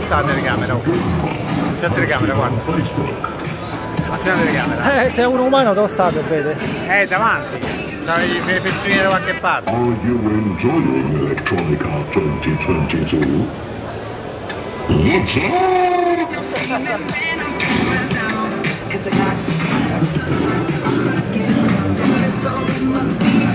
sta la telecamera? Oh. C'è la telecamera, guarda. Ma c'è la telecamera? Se è un umano dove state, vede? Davanti. C'hai le persone da qualche parte. Are you enjoying Electronica 2022? Let's go!